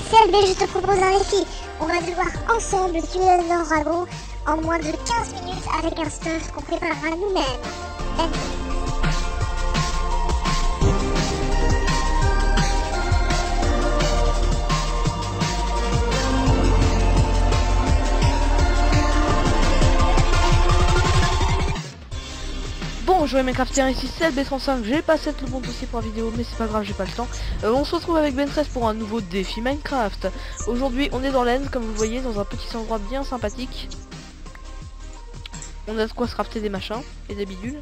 CLB, je te propose un défi. On va devoir ensemble tuer un dragon en moins de 15 minutes avec un stuff qu'on préparera nous-mêmes. Bonjour mes crafters, ici c'est CLB35, j'ai pas set le bon dossier pour la vidéo mais c'est pas grave, j'ai pas le temps. On se retrouve avec Ben13 pour un nouveau défi Minecraft. Aujourd'hui on est dans l'End, comme vous le voyez, dans un petit endroit bien sympathique. On a de quoi se crafter des machins et des bidules.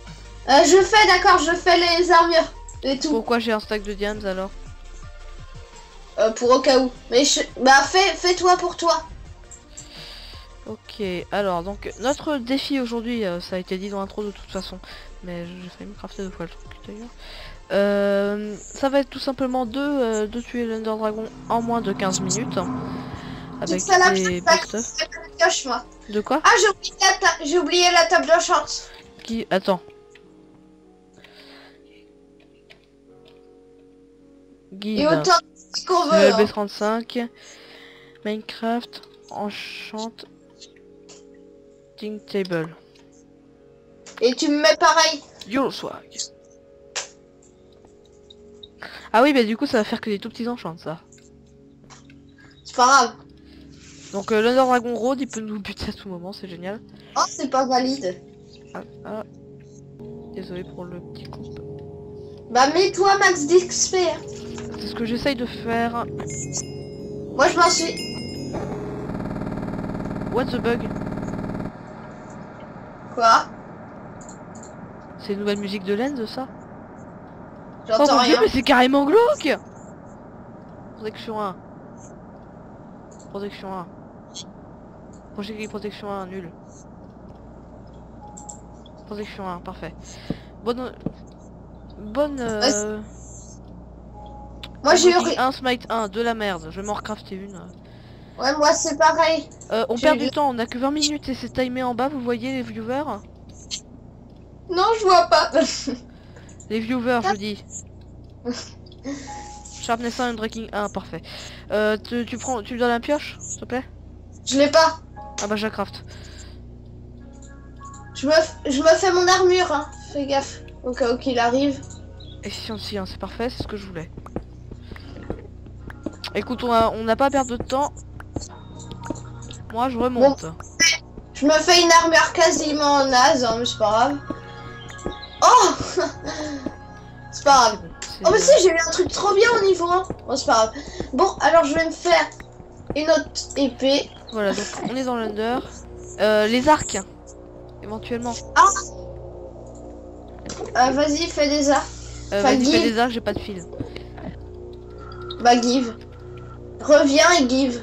Je fais les armures et tout. Pourquoi j'ai un stack de diams alors? Pour au cas où. Mais fais-toi pour toi. Ok, alors donc notre défi aujourd'hui, ça a été dit dans l'intro de toute façon, mais j'ai failli me crafter deux fois le truc d'ailleurs. Ça va être tout simplement de tuer l'Ender Dragon en moins de 15 minutes. Avec des pioche, moi. De quoi? Ah, j'ai oublié la table de chance. Qui? Attends. Guide. Et autant qu'on veut. CLB35. Minecraft. Enchant. Table. Et tu me mets pareil. Yo swag. Ah oui, mais du coup ça va faire que des tout petits enchants ça. C'est pas grave. Donc l'Under Dragon Road il peut nous buter à tout moment, c'est génial. Oh, c'est pas valide. Ah. Désolé pour le petit coup. Bah mets-toi max d'XP. C'est ce que j'essaye de faire. Moi je m'en suis. What the bug? Quoi? C'est une nouvelle musique de Lens ça? J'entends mon rien. Dieu, mais c'est carrément glauque! Protection 1. Protection 1. Protection 1, nul. Protection 1, parfait. Bonne... Moi j'ai eu... un smite 1, de la merde. Je vais m'en recrafter une. Ouais, moi c'est pareil. On perd du temps, on a que 20 minutes et c'est timé en bas, vous voyez les viewers? Non, je vois pas. Les viewers, je dis. Sharpness 1, Breaking 1, parfait. Tu me donnes un pioche, s'il te plaît? Je l'ai pas. Ah bah je la craft. Je me fais mon armure, hein. Fais gaffe, au cas où qu'il arrive. Efficient, c'est parfait, c'est ce que je voulais. Écoute, on n'a pas à perdre de temps. Moi, je remonte. Bon, je me fais une armure quasiment naze, hein, mais c'est pas grave. Oh c'est pas grave. Oh mais si, j'ai eu un truc trop bien au niveau 1. Bon, c'est pas grave. Bon, alors je vais me faire une autre épée. Voilà, donc on est dans l'Under. Les arcs, éventuellement. Vas-y, fais des arcs. Vas-y, fais des arcs, j'ai pas de fil. Bah, give. Reviens et give.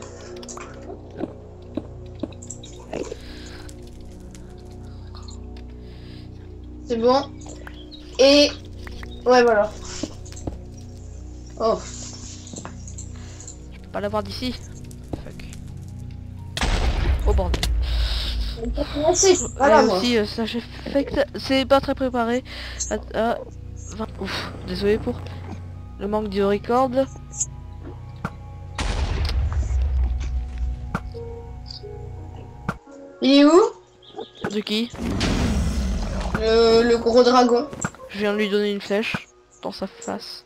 C'est bon. Et... ouais, voilà. Oh. Je peux pas l'avoir d'ici. Fuck. Oh bordel. Voilà, moi. aussi, ça j'ai fait que c'est pas très préparé. Ouf, désolé pour le manque de record. Il est où? De qui? Le gros dragon. Je viens de lui donner une flèche dans sa face.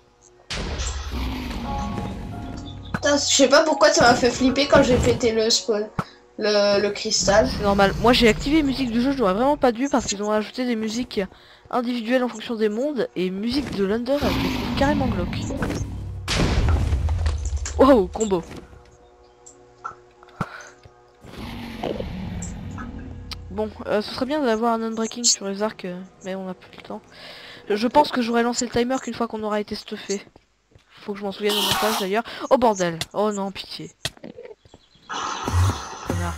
Putain, je sais pas pourquoi ça m'a fait flipper quand j'ai pété le spawn. Le cristal. C'est normal. Moi j'ai activé les musiques du jeu, je n'aurais vraiment pas dû parce qu'ils ont ajouté des musiques individuelles en fonction des mondes et musique de l'Under, je les trouve carrément glauque. Wow, combo. Bon, ce serait bien d'avoir un unbreaking sur les arcs, mais on n'a plus le temps. Je pense que j'aurais lancé le timer qu'une fois qu'on aura été stuffé. Faut que je m'en souvienne au montage d'ailleurs. Oh bordel. Oh non, pitié. Connard.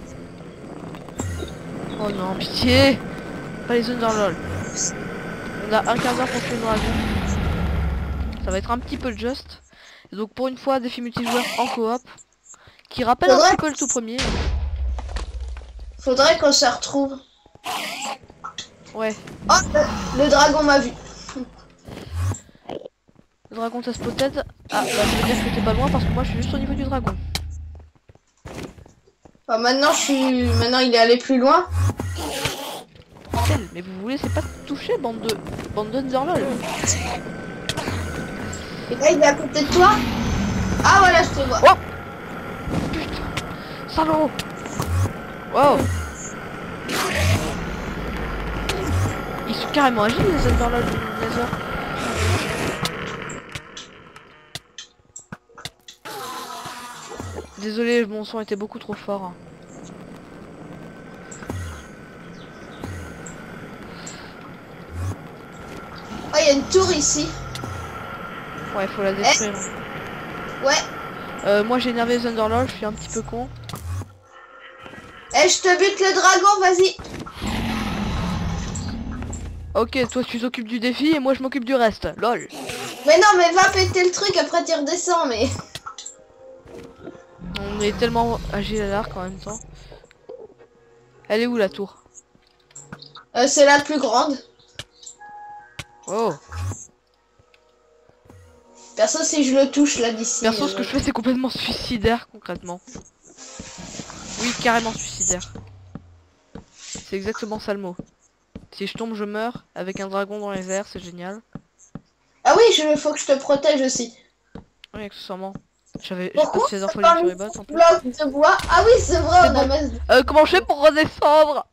Oh non, pitié. Pas les Under lol. On a un quart d'heure pour tuer le dragon. Ça va être un petit peu juste. Et donc pour une fois, défi multijoueur en coop. Qui rappelle un petit peu le tout premier. Faudrait qu'on se retrouve. Ouais. Oh, le dragon m'a vu. Le dragon t'a spotted. Ah, bah ça veut dire que t'es pas loin parce que moi je suis juste au niveau du dragon. Bah, maintenant, maintenant, il est allé plus loin. Bordel, mais vous vous laissez pas toucher, bande d'underlol. Et là, il est à côté de toi. Ah, voilà, je te vois. Oh putain, salaud. Wow. Ils sont carrément agiles les underlol du Nether. Désolé, mon son était beaucoup trop fort. Hein. Oh, il y a une tour ici. Ouais, faut la détruire. Ouais. Moi j'ai énervé les underlol, je suis un petit peu con. Eh, je te bute le dragon, vas-y. Ok, toi tu t'occupes du défi et moi je m'occupe du reste. Lol. Mais non, mais va péter le truc, après tu redescends, mais... On est tellement agile à l'arc en même temps. Elle est où la tour? C'est la plus grande. Oh. Perso, si je le touche là d'ici... Perso, ce que je fais c'est complètement suicidaire concrètement. Oui, carrément suicidaire. C'est exactement ça le mot. Si je tombe, je meurs. Avec un dragon dans les airs, c'est génial. Ah oui, faut que je te protège aussi. Oui, accessoirement. J'ai Pourquoi passé les infos pas sur les mis bottes en plus. bloc de bois. Ah oui, c'est vrai, C'est on a bon. masse... Comment je fais pour redescendre?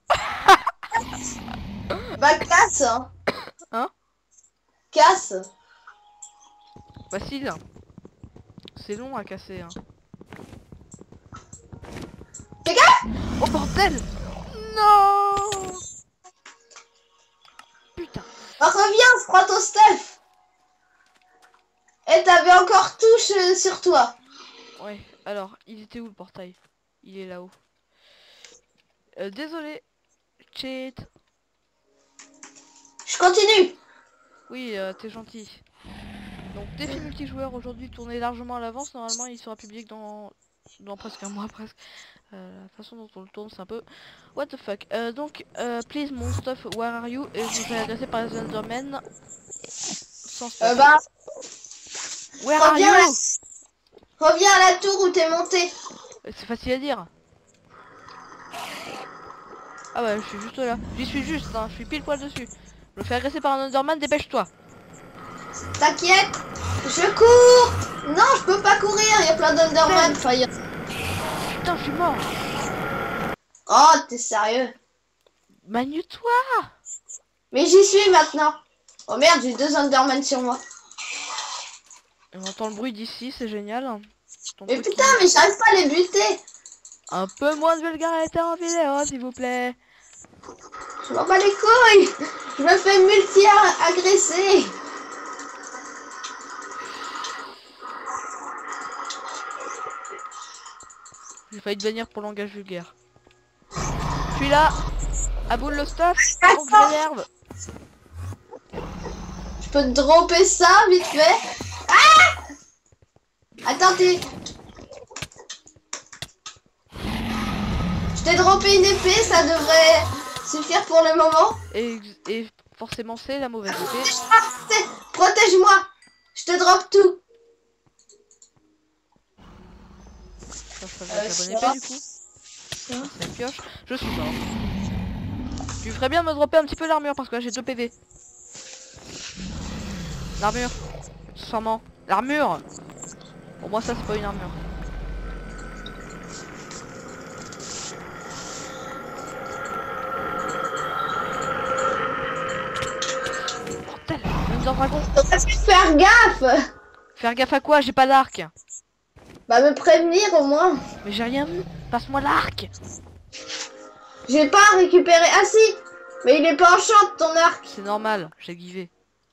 Bah, casse, hein. Hein? Casse. Facile. C'est long à casser. Hein. Fais gaffe. Oh bordel! Non! Putain. Oh, reviens, prends ton stuff. Et t'avais encore tout sur toi. Ouais, alors, il était où le portail? Il est là-haut. Désolé. Cheat. Je continue. Oui, t'es gentil. Donc, défi multijoueur aujourd'hui tourné largement à l'avance. Normalement, il sera public dans presque un mois presque. La façon dont on le tourne, c'est un peu... What the fuck. Donc, please, mon stuff, where are you? Et je me fais agresser par les Endermen. Sans stuff. Bah, Where are reviens, you? reviens à la tour où t'es monté. C'est facile à dire. Ah ouais, je suis juste là. J'y suis juste, hein. Je suis pile poil dessus. Je me fais agresser par un Enderman, dépêche-toi. T'inquiète, je cours. Non, je peux pas courir, il y a plein d'Underman. Putain, je suis mort. Oh, t'es sérieux? Magne-toi. Mais j'y suis maintenant. Oh merde, j'ai 2 Enderman sur moi. On entend le bruit d'ici, c'est génial. Mais putain, mais j'arrive pas à les buter. Un peu moins de vulgarité en vidéo, s'il vous plaît. Je m'en bats les couilles. Je me fais multi-agresser. J'ai failli te bannir pour langage vulgaire. Je suis là. À boule le stuff. Avant que je m'énerve. Je peux te dropper ça vite fait. Ah! Attends, je t'ai droppé une épée, ça devrait suffire pour le moment. Et forcément, c'est la mauvaise épée. Protège-moi. Je te drop tout. La bonne épée du coup. La pioche. Je suis mort. Tu ferais bien de me dropper un petit peu l'armure parce que là j'ai 2 PV. L'armure. Sûrement. L'armure. Pour moi ça c'est pas une armure. Bordel, un dragon. T'aurais pu faire gaffe. Faire gaffe à quoi? J'ai pas d'arc. Bah me prévenir au moins. Mais j'ai rien vu. Passe-moi l'arc. J'ai pas récupéré. Ah si. Mais il est pas enchant ton arc. C'est normal, j'ai givé.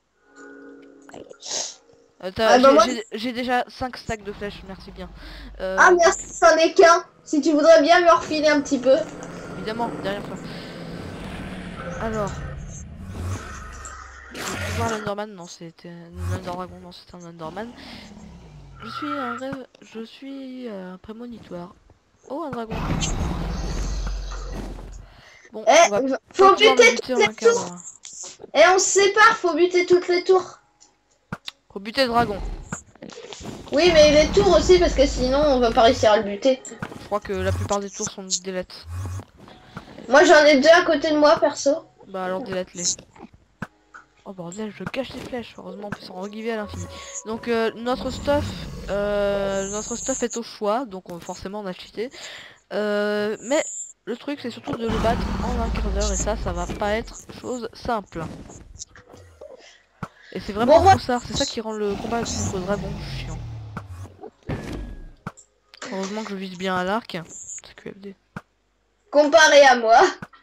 J'ai déjà 5 stacks de flèches, merci bien. Ah merci, c'en est qu'un. Si tu voudrais bien me refiler un petit peu. Évidemment, derrière toi. Alors. Voir l'Underman, non c'était un Underdragon, non c'est un Underman. Je suis un rêve, je suis un prémonitoire. Oh un dragon. Bon, faut buter toutes les tours. Et on se sépare, faut buter toutes les tours. Faut buter le dragon. Oui, mais les tours aussi, parce que sinon on va pas réussir à le buter. Je crois que la plupart des tours sont delete. Moi j'en ai deux à côté de moi, perso. Bah alors delete-les. Oh bordel, je cache les flèches. Heureusement, on peut s'en regiver à l'infini. Donc notre stuff est au choix, donc forcément on a cheaté. Mais le truc c'est surtout de le battre en un quart d'heure et ça va pas être chose simple. Et c'est vraiment Bon, foussard, c'est ça qui rend le combat contre le dragon chiant. Heureusement que je vise bien à l'arc. C'est QFD. Comparé à moi.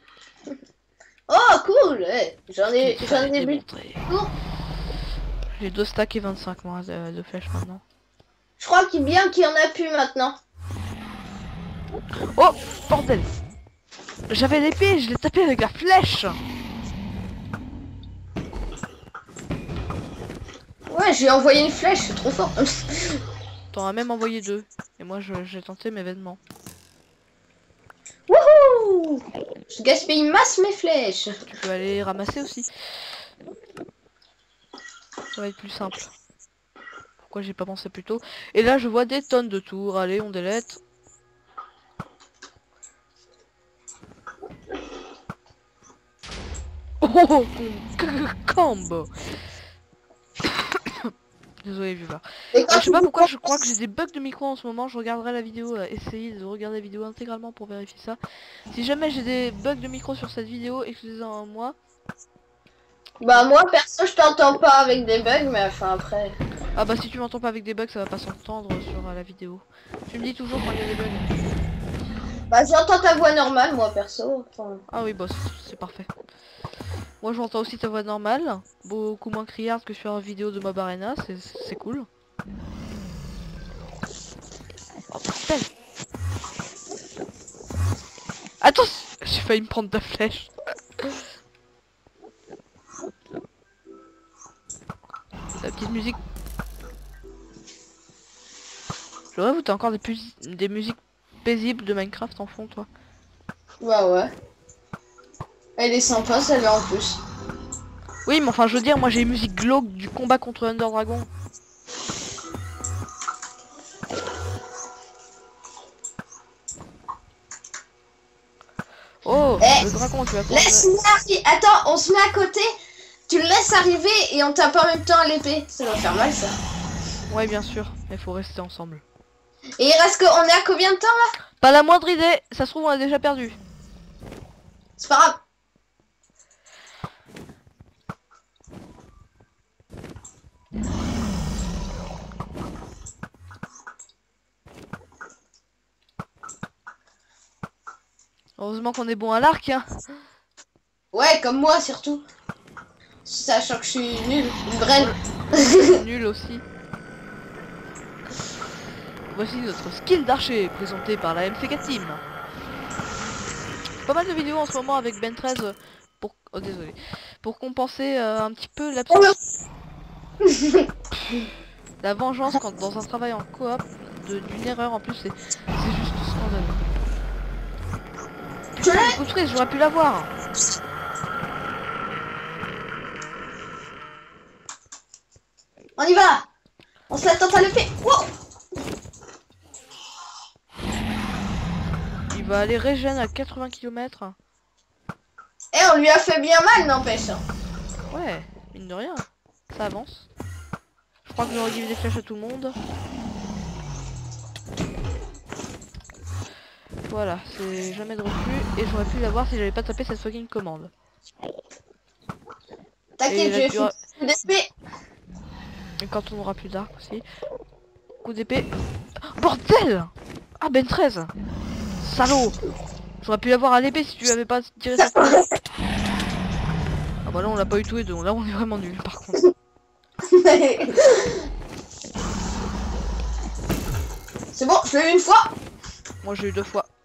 Oh cool, ouais. J'en ai buté. J'ai 2 stacks et 25 moi de flèches maintenant. Je crois qu'il bien qu'il y en a plus maintenant. Oh bordel. J'avais l'épée, je l'ai tapé avec la flèche. Ouais, j'ai envoyé une flèche, c'est trop fort. T'en as même envoyé 2. Et moi j'ai tenté mes vêtements. Wouhou! Je gaspille masse mes flèches. Tu peux aller ramasser aussi. Ça va être plus simple. Pourquoi j'ai pas pensé plus tôt? Et là je vois des tonnes de tours. Allez, on délète. Oh, combo. Désolé, viewer. Je sais pas pourquoi je crois que j'ai des bugs de micro en ce moment. Je regarderai la vidéo, essayer de regarder la vidéo intégralement pour vérifier ça. Si jamais j'ai des bugs de micro sur cette vidéo, excusez-en moi. Bah moi perso je t'entends pas avec des bugs, mais enfin après. Ah bah si tu m'entends pas avec des bugs, ça va pas s'entendre sur la vidéo. Tu me dis toujours quand il y a des bugs. Bah j'entends ta voix normale moi perso. Enfin... Ah oui, boss, c'est parfait. Moi j'entends aussi ta voix normale, beaucoup moins criarde que sur la vidéo de Mob Arena, c'est cool. Oh bordel. Attends, j'ai failli me prendre ta flèche. La petite musique. Je rêve où t'as encore des musiques paisibles de Minecraft en fond, toi. Bah ouais. Elle est sympa celle-là en plus. Oui, mais enfin, je veux dire, moi j'ai une musique glauque du combat contre Ender Dragon. Oh, le dragon, tu vas prendre... Attends, on se met à côté. Tu le laisses arriver et on tape en même temps à l'épée. Ça va faire mal ça. Ouais, bien sûr, mais faut rester ensemble. Et il reste on est à combien de temps là? Pas la moindre idée, ça se trouve on a déjà perdu. C'est pas grave. Heureusement qu'on est bon à l'arc, hein. Ouais, comme moi surtout. Sachant que je suis nul, une grêle. Nul aussi. Voici notre skill d'archer présenté par la MCK Team. Pas mal de vidéos en ce moment avec Ben 13 pour... Oh désolé. Pour compenser un petit peu l'absence. La vengeance quand dans un travail en coop d'une erreur en plus c'est juste scandaleux. Putain, coup de frise, j'aurais pu l'avoir. On y va. On se l'attend à l'épée. Wow. Il va aller régène à 80 km. Et on lui a fait bien mal, n'empêche. Ouais, mine de rien. Ça avance. Je crois que j'aurais dit des flèches à tout le monde. Voilà, c'est jamais de refus. Et j'aurais pu l'avoir si j'avais pas tapé cette fucking commande. T'inquiète, je vais foutre d'épée. Et quand on aura plus d'arc aussi. Coup d'épée. Oh, bordel. Ah Ben 13. Salaud. J'aurais pu l'avoir à l'épée si tu avais pas tiré ça. Ah bah là on l'a pas eu tous les deux. Là on est vraiment nul par contre. C'est bon, je l'ai eu une fois. Moi j'ai eu 2 fois.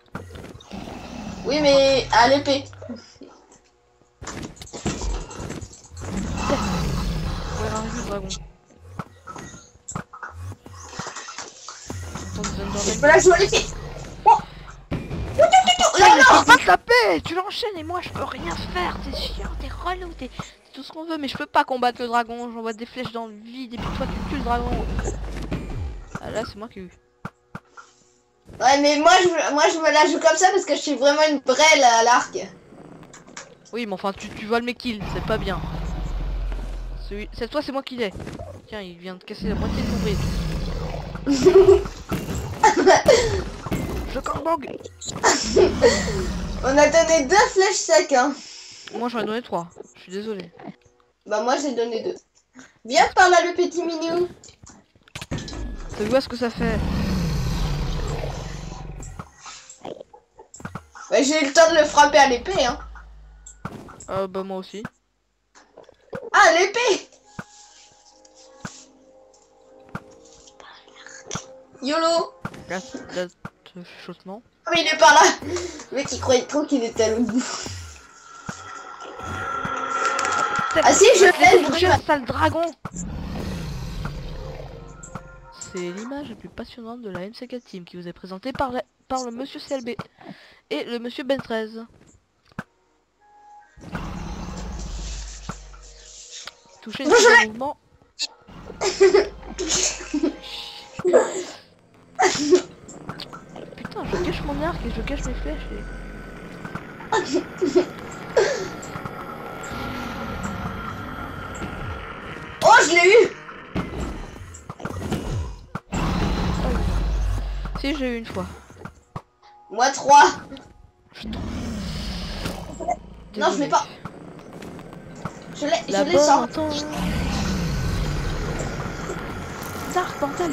Oui mais à l'épée. Ouais, arrive le dragon. Je peux la jouer à l'épée. Oh. Là, non, pas taper. Tu l'enchaînes et moi je peux rien faire. T'es chiant, t'es relou, t'es tout ce qu'on veut, mais je peux pas combattre le dragon. J'envoie des flèches dans le vide et puis toi tu tues le dragon. Ah là, c'est moi qui ai eu. Ouais, mais moi je me la joue comme ça parce que je suis vraiment une brêle à l'arc. Oui, mais enfin, tu voles mes kills, c'est pas bien. Cette fois, c'est moi qui l'ai. Tiens, il vient de casser la moitié de mon bridge. Je gangbang. On a donné 2 flèches secs, hein. Moi, j'en ai donné 3. Je suis désolé. Bah moi j'ai donné 2. Viens par là le petit minou. Tu vois ce que ça fait? Ouais, j'ai eu le temps de le frapper à l'épée, hein. Bah moi aussi. Ah, l'épée. YOLO. Là, chuchotement. Oh, mais il est par là. Le mec il croyait trop qu'il était à l'autre bout. Ah si, je l'ai, le bruit. Sale dragon. C'est l'image la plus passionnante de la MCK Team qui vous est présentée par le monsieur CLB et le monsieur Ben 13. Toucher une seconde mouvement. Putain, je cache mon arc et je cache mes flèches. Oh, je l'ai eu. Si, j'ai eu une fois. Moi 3. Non, je Désolé. l'ai pas. Je La l'ai sans. bonne Dark bordel.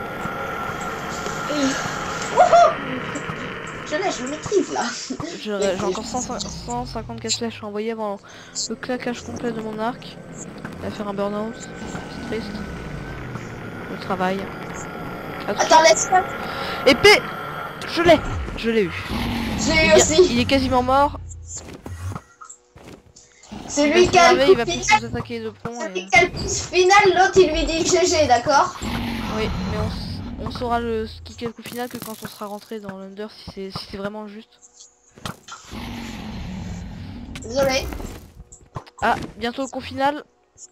Wouhou. Je le maîtrise là. J'ai encore 154 flèches à envoyer avant le claquage complet de mon arc. Il va faire un burn-out. C'est triste. Le travail. Attends, laisse-moi. Épée. Je l'ai eu. Je l'ai eu aussi. Il est quasiment mort. C'est lui qui a le il va coup plus final. nous attaquer de pont. Celui qui a le coup final, l'autre il lui dit GG, d'accord? Oui, mais on saura le kick le coup final que quand on sera rentré dans l'Under si c'est vraiment juste. Désolé. Ah, bientôt le coup final.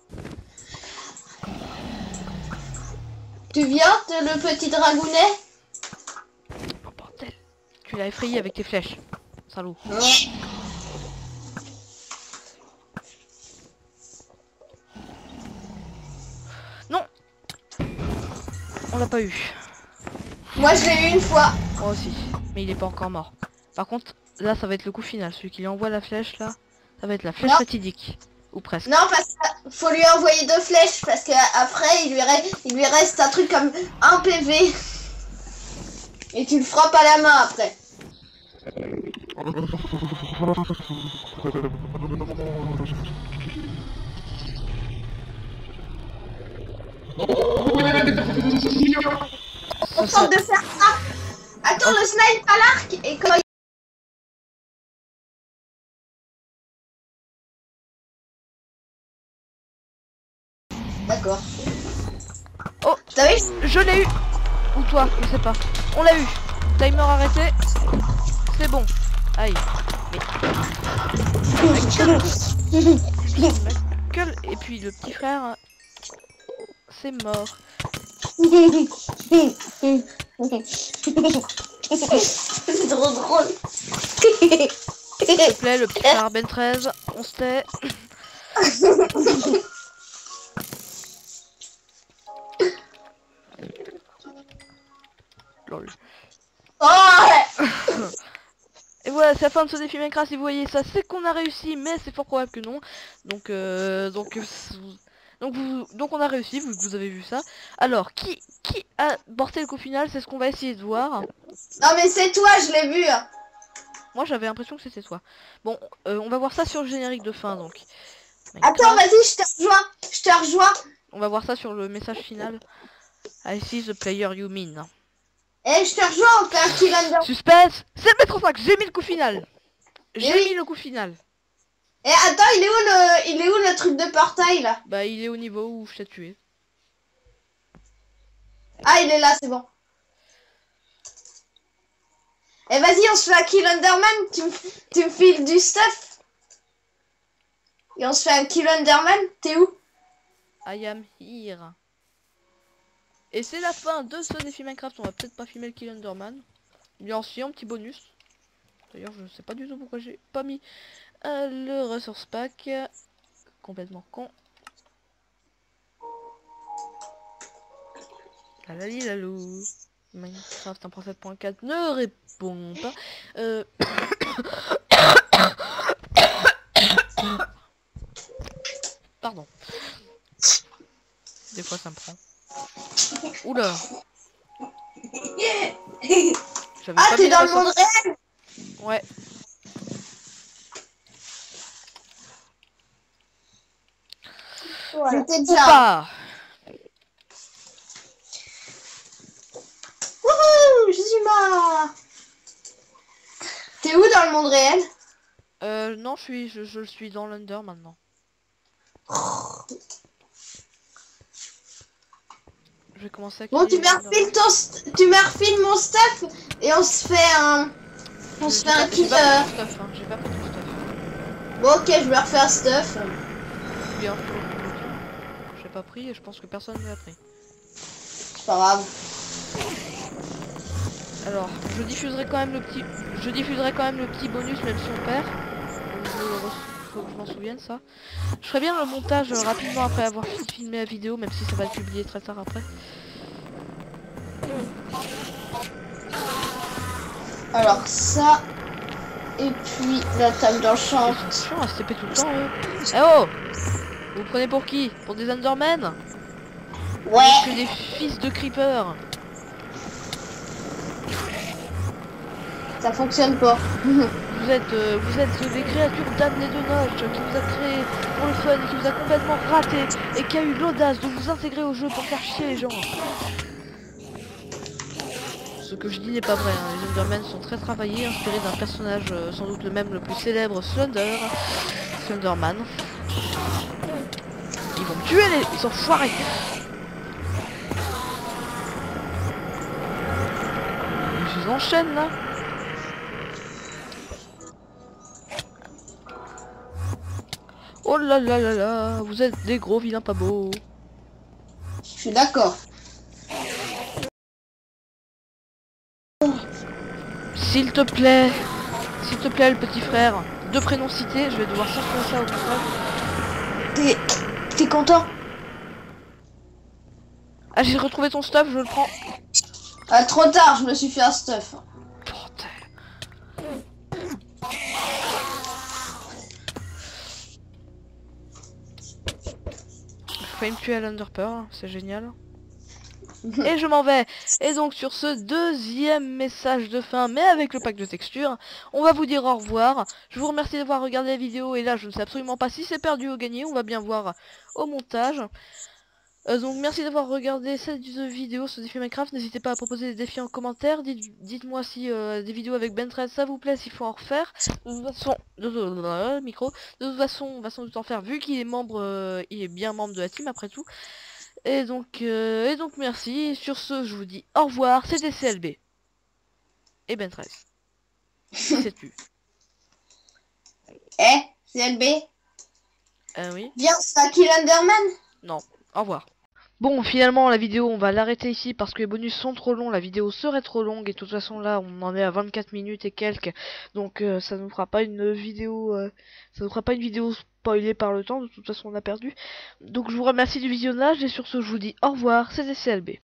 Tu viens, le petit dragounet? Oh bordel. Tu l'as effrayé avec tes flèches. Salaud. Ouais. Non. On l'a pas eu. Moi je l'ai eu une fois. Moi aussi. Mais il est pas encore mort. Par contre, là ça va être le coup final. Celui qui lui envoie la flèche là, ça va être la flèche Non. fatidique. Ou presque. Non, parce qu'il faut lui envoyer 2 flèches parce qu'après il lui reste un truc comme 1 PV. Et tu le frappes à la main après. On tente de faire ça. Attends, le snipe à l'arc et quand D'accord. Oh, T'as vu? je l'ai eu. Ou toi, je sais pas. On l'a eu. Timer arrêté. C'est bon. Aïe. Ma gueule. Et puis le petit frère, c'est mort. C'est trop drôle. S'il te plaît, le petit frère Ben 13, on se tait. Lol. Oh ouais. Et voilà, c'est la fin de ce défi Minecraft. Si vous voyez ça, c'est qu'on a réussi, mais c'est fort probable que non. Donc on a réussi, vous avez vu ça. Alors, qui a porté le coup final, c'est ce qu'on va essayer de voir. Non mais c'est toi, je l'ai vu. Moi, j'avais l'impression que c'était toi. Bon, on va voir ça sur le générique de fin, donc. Attends, vas-y, je te rejoins. On va voir ça sur le message final. I see the player you mean. Eh, je te rejoins, on fait un kill under. Suspense. C'est le métro 5, j'ai mis le coup final. J'ai oui. mis le coup final. Eh, attends, il est où le truc de portail là? Bah, il est au niveau où je t'ai tué. Ah, il est là, c'est bon. Eh, vas-y, on se fait un kill Underman. Tu me files du stuff. Et on se fait un kill Underman. T'es où? I am here. Et c'est la fin de ce défi Minecraft. On va peut-être pas filmer le Kill Enderman. Bien sûr, un petit bonus. D'ailleurs, je sais pas du tout pourquoi j'ai pas mis le resource pack. Complètement con. Lalali lalou. Minecraft 1.7.4 ne répond pas. Pardon. Des fois ça me prend. Oula. Ah, t'es dans le monde réel? Ouais. Ouais. J'étais déjà. Pas. Wouhou, je suis mort. T'es où dans le monde réel? Non, je suis dans l'Under maintenant. Je vais commencer à... Bon, tu me refiles mon stuff et on se fait un... On se fait un kill. J'ai pas pris tout stuff, hein. J'ai pas pris tout stuff. Bon, ok, je me refais un stuff. Bien, j'ai pas pris et je pense que personne ne l'a pris. C'est pas grave. Alors, je diffuserai quand même le petit bonus même si on perd. Faut que je m'en souvienne ça. Je ferai bien le montage rapidement après avoir filmé la vidéo, même si ça va être publié très tard après. Alors ça, et puis la table d'enchant. Ils sont chiants à se taper tout le temps eux. Eh oh! Vous prenez pour qui? Pour des Endermen? Ouais. Que des fils de creeper. Ça fonctionne pas. Vous êtes des créatures d'âne et de noche qui vous a créé pour le fun et qui vous a complètement raté et qui a eu l'audace de vous intégrer au jeu pour faire chier les gens. Ce que je dis n'est pas vrai, hein. Les Endermen sont très travaillés, inspirés d'un personnage sans doute le même le plus célèbre, Slenderman. Ils vont me tuer ils sont foirés. Ils enchaînent là. Oh là là là là, vous êtes des gros vilains pas beaux. Je suis d'accord. S'il te plaît, le petit frère, deux prénoms cités, je vais devoir censurer ça au montage. T'es content? Ah, j'ai retrouvé ton stuff, je le prends. Ah, trop tard, je me suis fait un stuff. Bordel. J'ai failli me tuer à l'Underpearl, c'est génial. Et je m'en vais. Et donc sur ce deuxième message de fin, mais avec le pack de texture, on va vous dire au revoir. Je vous remercie d'avoir regardé la vidéo. Et là, je ne sais absolument pas si c'est perdu ou gagné. On va bien voir au montage. Donc merci d'avoir regardé cette vidéo, ce défi Minecraft. N'hésitez pas à proposer des défis en commentaire. Dites-moi si des vidéos avec Ben 13 ça vous plaît, s'il faut en refaire. De toute façon, de toute façon, on va sans doute en faire vu qu'il est membre, il est bien membre de la team après tout. Et donc merci. Sur ce, je vous dis au revoir. C'était CLB. Et Ben 13. C'est tu. Eh, CLB? Oui. Viens, ça Kill Enderman? Non. Au revoir. Bon, finalement, la vidéo, on va l'arrêter ici parce que les bonus sont trop longs. La vidéo serait trop longue et de toute façon, là, on en est à 24 minutes et quelques. Donc, ça nous fera pas une vidéo, spoilée par le temps. De toute façon, on a perdu. Donc, je vous remercie du visionnage et sur ce, je vous dis au revoir. C'était CLB.